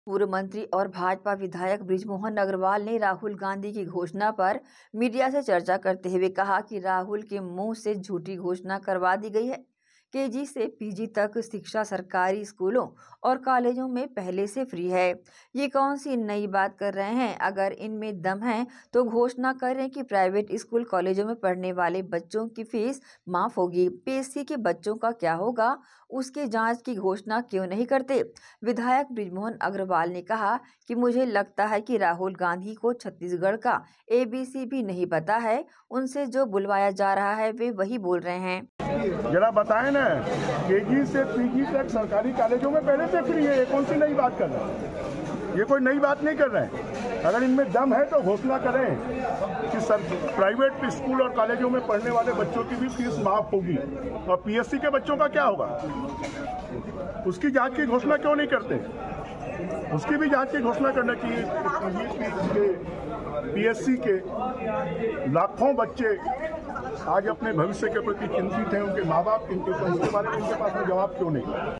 पूर्व मंत्री और भाजपा विधायक बृजमोहन अग्रवाल ने राहुल गांधी की घोषणा पर मीडिया से चर्चा करते हुए कहा कि राहुल के मुंह से झूठी घोषणा करवा दी गई है। केजी से पीजी तक शिक्षा सरकारी स्कूलों और कॉलेजों में पहले से फ्री है। ये कौन सी नई बात कर रहे हैं? अगर इनमें दम है तो घोषणा करें कि प्राइवेट स्कूल कॉलेजों में पढ़ने वाले बच्चों की फीस माफ होगी। पीएससी के बच्चों का क्या होगा, उसके जांच की घोषणा क्यों नहीं करते? विधायक बृजमोहन अग्रवाल ने कहा कि मुझे लगता है कि राहुल गांधी को छत्तीसगढ़ का एबीसी भी नहीं पता है। उनसे जो बुलवाया जा रहा है वे वही बोल रहे हैं। जरा बताएं ना, केजी से पीजी तक सरकारी कॉलेजों में पहले से फ्री है। ये कौन सी नई बात कर रहे हैं? ये कोई नई बात नहीं कर रहे हैं। अगर इनमें दम है तो घोषणा करें कि प्राइवेट स्कूल और कॉलेजों में पढ़ने वाले बच्चों की भी फीस माफ होगी। और पीएससी के बच्चों का क्या होगा, उसकी जांच की घोषणा क्यों नहीं करते? उसकी भी जांच की घोषणा करना चाहिए। पीएससी के लाखों बच्चे आज अपने भविष्य के प्रति चिंतित हैं, उनके माँ बाप चिंतित हैं, उसके बारे में उनके पास में जवाब क्यों नहीं?